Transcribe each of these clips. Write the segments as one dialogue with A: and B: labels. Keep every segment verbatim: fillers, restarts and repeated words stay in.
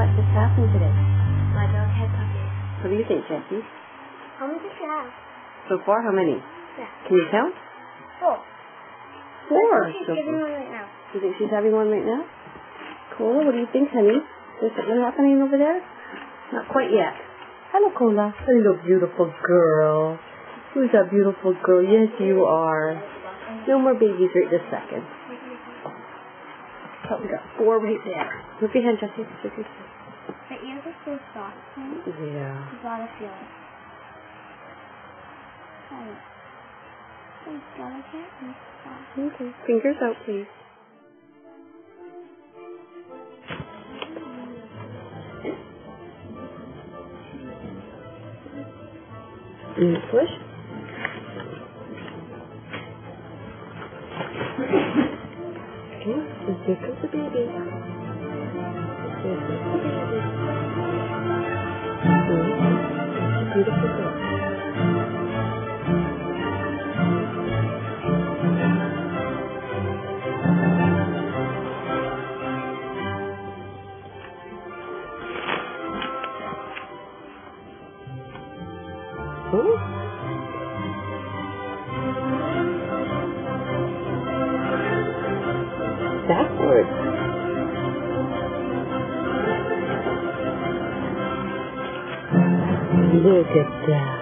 A: What just happened today?
B: My dog had puppies.
A: What do you think, Jessie?
B: How many did you have?
A: So far, how many?
B: Yeah.
A: Can you count?
B: Four.
A: Four.
B: I think she's
A: So
B: giving one right now.
A: you think she's having one right now? Cola, what do you think, honey? Is something happening over there? Not quite yet. Hello, Cola. Hello, beautiful girl. Who's that beautiful girl? Yes, you are. No more babies right this second. Oh, we got four right there. Look your hand, Jessie. Look your hand.
B: Her ears are so soft, honey.
A: Yeah.
B: She's gotta feel it. Alright. She's gotta get it.
A: Okay. Fingers out, please. And push. Okay, and here comes the baby. Here comes the baby. Mm-hmm. Beautiful girl. Oh. Backward. Look at that.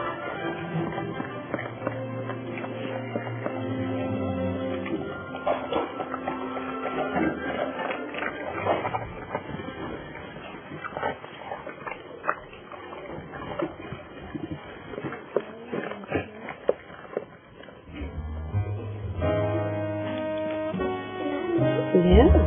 A: Yeah.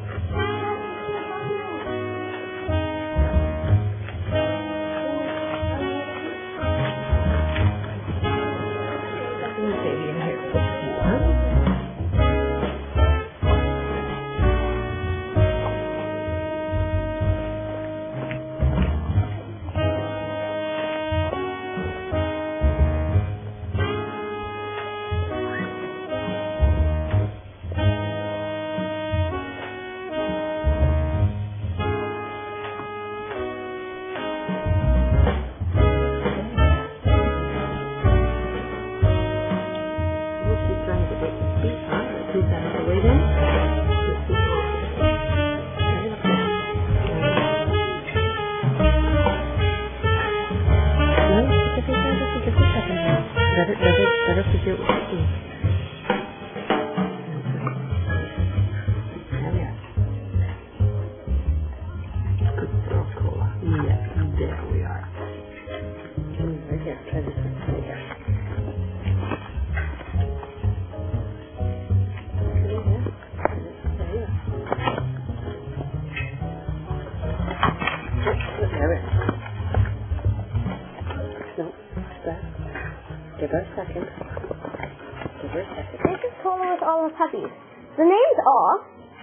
A: Let it, let it, let her figure out what she's doing. Good girl, Cola. Yes, there we are. Right here, try this one. Right here. No, back. Give her a second. Give her a second.
B: This is Cola with all her puppies. The names are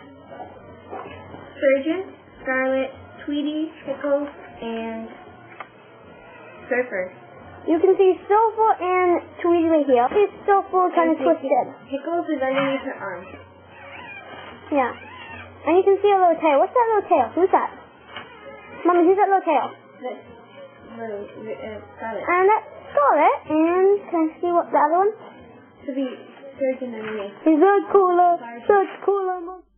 B: Surgeon, Scarlet, Tweety, Pickles, and Surfer.
C: You can see Silver and Tweety right here. It's Silver kind of twisted.
B: Pickles is underneath her arm.
C: Yeah. And you can see a little tail. What's that little tail? Who's that? Mommy, who's that little tail?
B: That's little, uh, Scarlet.
C: And that's Scarlet. And can I see what the other one?
B: To be Surgeon underneath.
C: He's so cooler. Such cooler.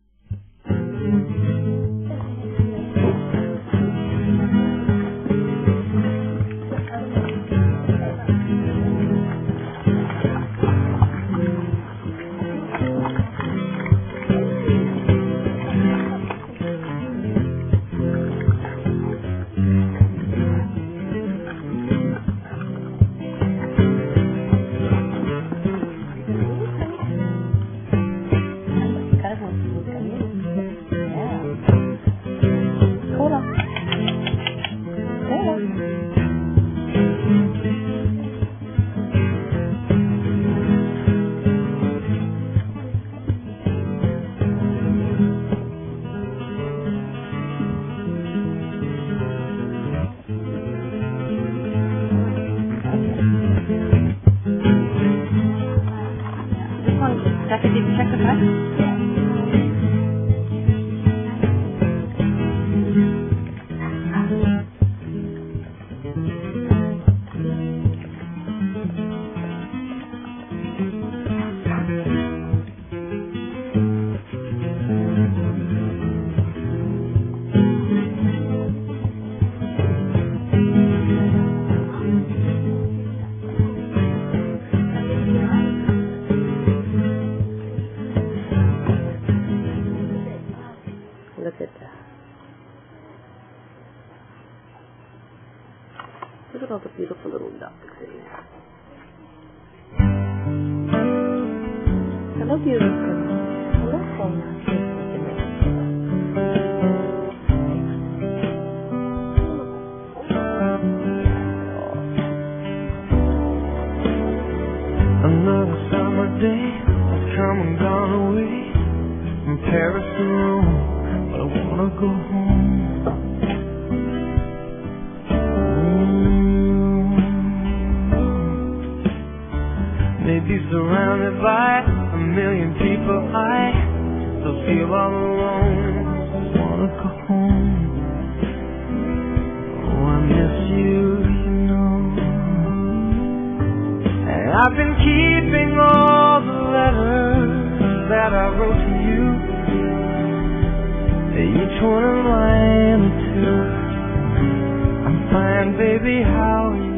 A: Jackie, did you check the time? at that. Look at all the beautiful little ducks in there. Hello, beautiful. Hello, Paula.
D: Another summer day has come and gone away from Paris to Rome, but I wanna go home. Maybe surrounded by a million people, I still feel all alone. Just wanna go home. Oh, I miss you, you know. And I've been keeping all the letters that I wrote to you, each one a line or two. I'm fine, baby, how are you?